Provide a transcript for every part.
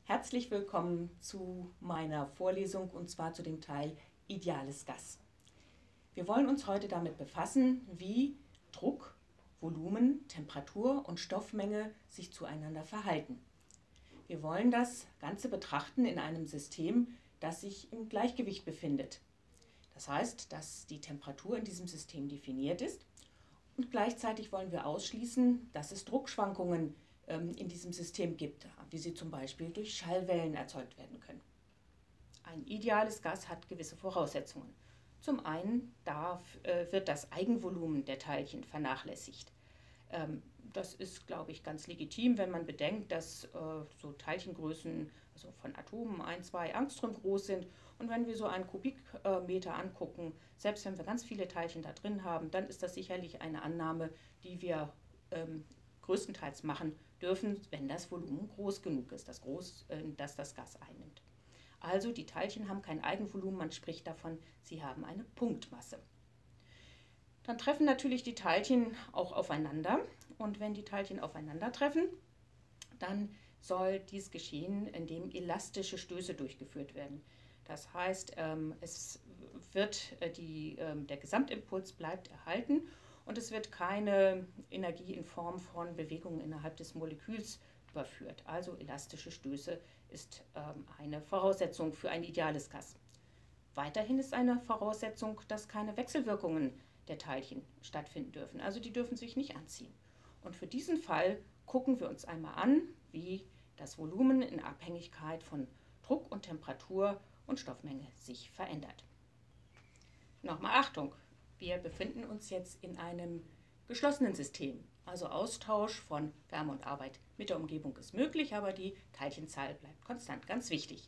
Herzlich willkommen zu meiner Vorlesung und zwar zu dem Teil Ideales Gas. Wir wollen uns heute damit befassen, wie Druck, Volumen, Temperatur und Stoffmenge sich zueinander verhalten. Wir wollen das Ganze betrachten in einem System, das sich im Gleichgewicht befindet. Das heißt, dass die Temperatur in diesem System definiert ist und gleichzeitig wollen wir ausschließen, dass es Druckschwankungen in diesem System gibt, wie sie zum Beispiel durch Schallwellen erzeugt werden können. Ein ideales Gas hat gewisse Voraussetzungen. Zum einen wird das Eigenvolumen der Teilchen vernachlässigt. Das ist, glaube ich, ganz legitim, wenn man bedenkt, dass so Teilchengrößen also von Atomen 1, 2 Angstrom groß sind. Und wenn wir so einen Kubikmeter angucken, selbst wenn wir ganz viele Teilchen da drin haben, dann ist das sicherlich eine Annahme, die wir größtenteils machen dürfen, wenn das Volumen groß genug ist, das das Gas einnimmt. Also die Teilchen haben kein Eigenvolumen, man spricht davon, sie haben eine Punktmasse. Dann treffen natürlich die Teilchen auch aufeinander und wenn die Teilchen aufeinandertreffen, dann soll dies geschehen, indem elastische Stöße durchgeführt werden. Das heißt, der Gesamtimpuls bleibt erhalten und es wird keine Energie in Form von Bewegungen innerhalb des Moleküls überführt. Also elastische Stöße ist eine Voraussetzung für ein ideales Gas. Weiterhin ist eine Voraussetzung, dass keine Wechselwirkungen der Teilchen stattfinden dürfen. Also die dürfen sich nicht anziehen. Und für diesen Fall gucken wir uns einmal an, wie das Volumen in Abhängigkeit von Druck und Temperatur und Stoffmenge sich verändert. Nochmal Achtung! Wir befinden uns jetzt in einem geschlossenen System, also Austausch von Wärme und Arbeit mit der Umgebung ist möglich, aber die Teilchenzahl bleibt konstant, ganz wichtig.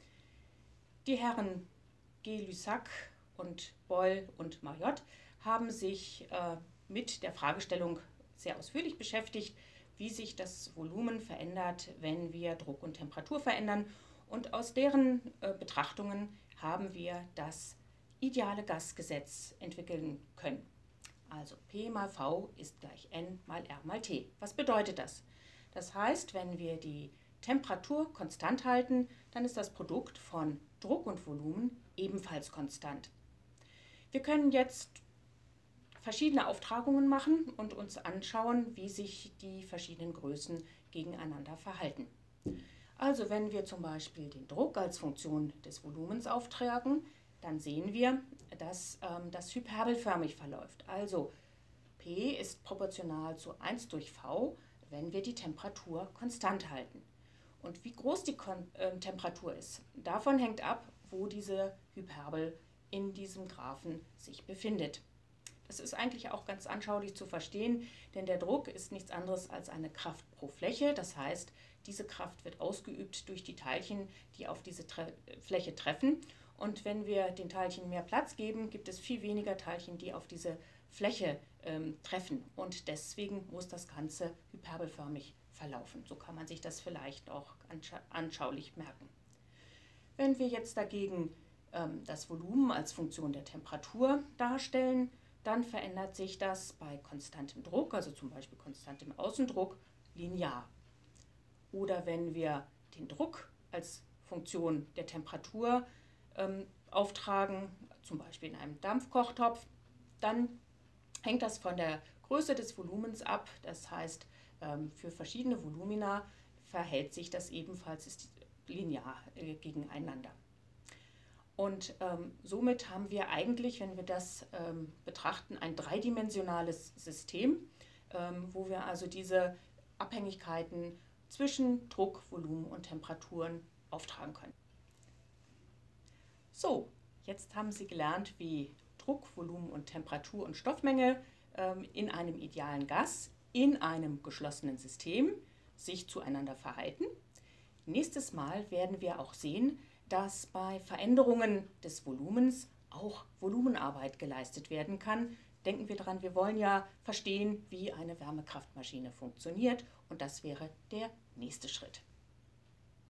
Die Herren Gay-Lussac und Boyle und Mariotte haben sich mit der Fragestellung sehr ausführlich beschäftigt, wie sich das Volumen verändert, wenn wir Druck und Temperatur verändern. Und aus deren Betrachtungen haben wir das ideale Gasgesetz entwickeln können. Also P mal V ist gleich N mal R mal T. Was bedeutet das? Das heißt, wenn wir die Temperatur konstant halten, dann ist das Produkt von Druck und Volumen ebenfalls konstant. Wir können jetzt verschiedene Auftragungen machen und uns anschauen, wie sich die verschiedenen Größen gegeneinander verhalten. Also wenn wir zum Beispiel den Druck als Funktion des Volumens auftragen, dann sehen wir, dass das hyperbelförmig verläuft. Also P ist proportional zu 1 durch V, wenn wir die Temperatur konstant halten. Und wie groß die Temperatur ist, davon hängt ab, wo diese Hyperbel in diesem Graphen sich befindet. Das ist eigentlich auch ganz anschaulich zu verstehen, denn der Druck ist nichts anderes als eine Kraft pro Fläche. Das heißt, diese Kraft wird ausgeübt durch die Teilchen, die auf diese Fläche treffen. Und wenn wir den Teilchen mehr Platz geben, gibt es viel weniger Teilchen, die auf diese Fläche treffen. Und deswegen muss das Ganze hyperbelförmig verlaufen. So kann man sich das vielleicht auch anschaulich merken. Wenn wir jetzt dagegen das Volumen als Funktion der Temperatur darstellen, dann verändert sich das bei konstantem Druck, also zum Beispiel konstantem Außendruck, linear. Oder wenn wir den Druck als Funktion der Temperatur auftragen, zum Beispiel in einem Dampfkochtopf, dann hängt das von der Größe des Volumens ab. Das heißt, für verschiedene Volumina verhält sich das ebenfalls linear gegeneinander. Und somit haben wir eigentlich, wenn wir das betrachten, ein dreidimensionales System, wo wir also diese Abhängigkeiten zwischen Druck, Volumen und Temperaturen auftragen können. So, jetzt haben Sie gelernt, wie Druck, Volumen und Temperatur und Stoffmenge in einem idealen Gas, in einem geschlossenen System sich zueinander verhalten. Nächstes Mal werden wir auch sehen, dass bei Veränderungen des Volumens auch Volumenarbeit geleistet werden kann. Denken wir daran, wir wollen ja verstehen, wie eine Wärmekraftmaschine funktioniert und das wäre der nächste Schritt.